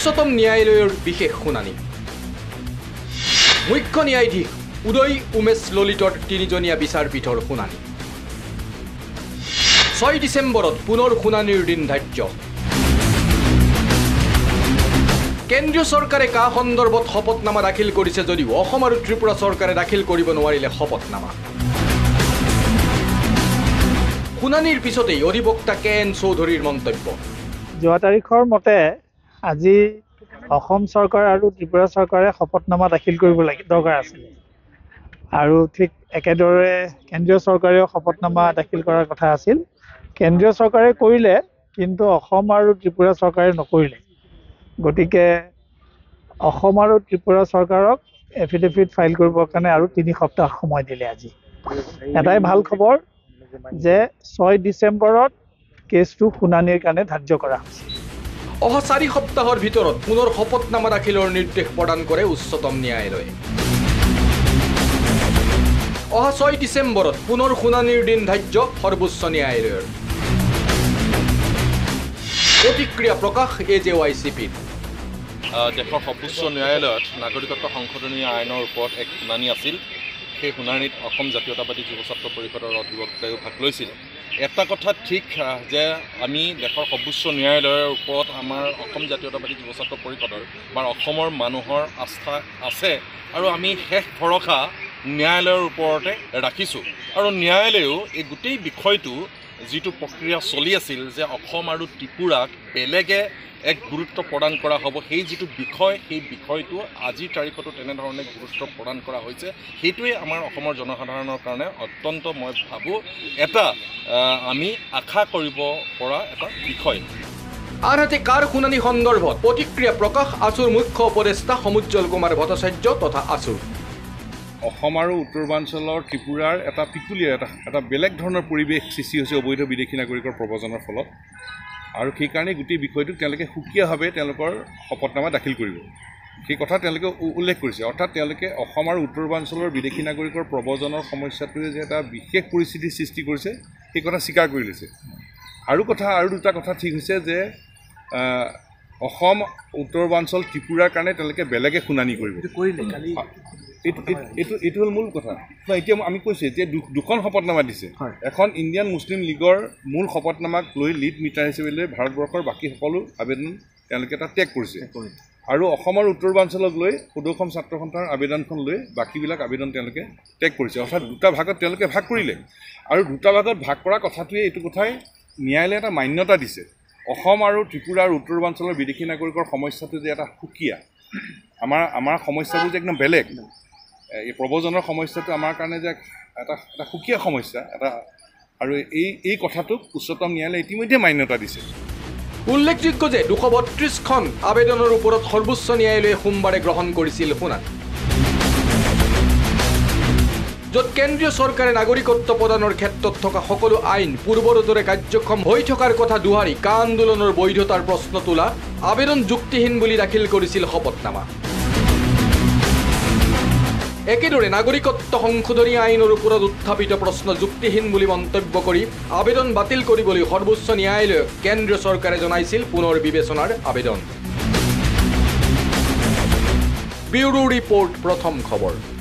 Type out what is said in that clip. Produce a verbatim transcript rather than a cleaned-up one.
উচ্চতম ন্যায়ালয়ৰ বিশেষ শুনানি মুখ্য ন্যায়াধীশ উদয় উমেশ ললিতৰ তিনিজনীয়া বিচাৰপীঠৰ শুনানি ছয় ডিচেম্বৰত পুনৰ শুনানিৰ দিন ধাৰ্য কেন্দ্ৰীয় চৰকাৰে কা সন্দৰ্ভত শপতনামা দাখিল কৰিছে যদিও অসম আৰু ত্ৰিপুৰা চৰকাৰে দাখিল কৰিব নোৱাৰিলে শপতনামা শুনানিৰ পিছতেই অধিবক্তা কে এন চৌধুৰীৰ মন্তব্য যোৱা তাৰিখৰ মতে আজি অসম চৰকাৰ আৰু ত্ৰিপুৰা চৰকাৰে শপতনামা দাখিল কৰিব লাগে দৰকাৰ আছিল আৰু ঠিক একেদৰে কেন্দ্ৰীয় চৰকাৰেও শপতনামা দাখিল কৰাৰ কথা আছিল কেন্দ্ৰীয় চৰকাৰে কৰিলে কিন্তু অসম আৰু ত্ৰিপুৰা চৰকাৰে নকৰিলে গতিকে অসম আৰু ত্ৰিপুৰা চৰকাৰক এফিডেভিট ফাইল কৰিবৰ কাৰণে আৰু তিনি সপ্তাহ সময় দিলে আজি এটাই ভাল খবৰ যে ছয় ডিচেম্বৰত কেছটো শুনানিৰ কাৰণে ধাৰ্য কৰা হৈছে অহা চাৰি সপ্তাহৰ ভিতৰত পুনৰ শপতনামা দাখিলৰ নিৰ্দেশ প্ৰদান কৰে উচ্চতম ন্যায়ালয়ে অহা ছয় ডিচেম্বৰত পুনৰ শুনানিৰ দিন ধাৰ্য সৰ্বোচ্চ ন্যায়ালয়ৰ প্ৰতিক্ৰিয়া প্ৰকাশ এ জে ৱাই চি পিৰ দেশৰ সৰ্বোচ্চ ন্যায়ালয়ত নাগৰিকত্ব সংশোধনী আইনৰ ওপৰত এক শুনানি আছিল সেই শুনানিত অসম জাতীয়তাবাদী যুৱ ছাত্ৰ পৰিষদৰ অধিবক্তায়ো ভাগ লৈছিল এটা কথা ঠিক যে আমি দেশৰ সৰ্বোচ্চ ন্যায়ালয়ৰ ওপৰত আমাৰ অসম জাতীয়তাবাদী যুৱ ছাত্ৰ পৰিষদৰ বা অসমৰ মানুহৰ আস্থা আছে আৰু আমি শেষ ভৰসা ন্যায়ালয়ৰ ওপৰতে ৰাখিছোঁ আৰু ন্যায়ালয়েও এই গোটেই বিষয়টো যিটো প্ৰক্ৰিয়া চলি আছিল যে অসম আৰু ত্ৰিপুৰাক বেলেগে এক গুৰুত্ব প্ৰদান কৰা হ'ব সেই যিটো বিষয় সেই বিষয়টো আজিৰ তাৰিখতো তেনেধৰণে গুৰুত্ব প্ৰদান কৰা হৈছে সেইটোৱে আমাৰ অসমৰ জনসাধাৰণৰ কাৰণে অত্যন্ত মই ভাবোঁ এটা আমি আশা কৰিব পৰা এটা বিষয় আনহাতে কাৰ শুনানি সন্দৰ্ভত প্ৰতিক্ৰিয়া প্ৰকাশ আছুৰ মুখ্য উপদেষ্টা সমুজ্জ্বল কুমাৰ ভট্টাচাৰ্য তথা আছুৰ অসম আৰু উত্তৰ পূৰ্বাঞ্চলৰ ত্ৰিপুৰাৰ এটা পিকুলিয়াৰ এটা এটা বেলেগ ধৰণৰ পৰিৱেশ সৃষ্টি হৈছে অবৈধ বিদেশী নাগৰিকৰ প্ৰব্ৰজনৰ ফলত আৰু সেইকাৰণে গোটেই বিষয়টোক তেওঁলোকে সুকীয়াভাৱে তেওঁলোকৰ শপতনামা দাখিল কৰিব সেই কথা তেওঁলোকে উল্লেখ কৰিছে অৰ্থাৎ তেওঁলোকে অসম আৰু উত্তৰ পূৰ্বাঞ্চলৰ বিদেশী নাগৰিকৰ প্ৰব্ৰজনৰ সমস্যাটোৱে যে এটা বিশেষ পৰিস্থিতিৰ সৃষ্টি কৰিছে সেই কথা স্বীকাৰ কৰি লৈছে আৰু কথা আৰু দুটা কথা ঠিক হৈছে যে অসম উত্তৰ পূৰ্বাঞ্চল ত্ৰিপুৰাৰ কাৰণে তেওঁলোকে বেলেগে শুনানি কৰিব এইটো এইটো হ'ল মূল কথা এতিয়া আমি কৈছোঁ এতিয়া দুখন শপতনামা দিছে এখন ইণ্ডিয়ান মুছলিম লীগৰ মূল শপতনামাক লৈ লিড মিটাৰ হিচাপে লৈ ভাৰতবৰ্ষৰ বাকী সকলো আবেদন তেওঁলোকে তাত ত্যাগ কৰিছে আৰু অসমৰ উত্তৰ পূৰ্বাঞ্চলক লৈ সদৌ অসম ছাত্ৰ সন্থাৰ আবেদনখন লৈ বাকীবিলাক আবেদন তেওঁলোকে ত্যাগ কৰিছে অৰ্থাৎ দুটা ভাগত তেওঁলোকে ভাগ কৰিলে আৰু দুটা ভাগত ভাগ কৰা কথাটোৱে এইটো কথাই ন্যায়ালয়ে এটা মান্যতা দিছে অসম আৰু ত্ৰিপুৰা আৰু উত্তৰ পূৰ্বাঞ্চলৰ বিদেশী নাগৰিকৰ সমস্যাটো যে এটা সুকীয়া আমাৰ আমাৰ সমস্যাবোৰ যে একদম বেলেগ এই প্ৰব্ৰজনৰ সমস্যাটো আমাৰ কাৰণে যে এটা এটা সুকীয়া সমস্যা এটা আৰু এই এই কথাটোক উচ্চতম ন্যায়ালয়ে ইতিমধ্যে মান্যতা দিছে উল্লেখযোগ্য যে দুশ বত্ৰিছখন আবেদনৰ ওপৰত সৰ্বোচ্চ ন্যায়ালয়ে সোমবাৰে গ্ৰহণ কৰিছিল শুনানি য'ত কেন্দ্ৰীয় চৰকাৰে নাগৰিকত্ব প্ৰদানৰ ক্ষেত্ৰত থকা সকলো আইন পূৰ্বৰ দৰে কাৰ্যক্ষম হৈ থকাৰ কথা দোহাৰি কা আন্দোলনৰ বৈধতাৰ প্ৰশ্ন তোলা আবেদন যুক্তিহীন বুলি দাখিল কৰিছিল শপতনামা একেদৰে নাগৰিকত্ব সংশোধনী আইনৰ ওপৰত উত্থাপিত প্ৰশ্ন যুক্তিহীন বুলি মন্তব্য কৰি আবেদন বাতিল কৰিবলৈ সৰ্বোচ্চ ন্যায়ালয়ক কেন্দ্ৰীয় চৰকাৰে জনাইছিল পুনৰ বিবেচনাৰ আবেদন ব্যুৰো ৰিপৰ্ট প্ৰথম খবৰ।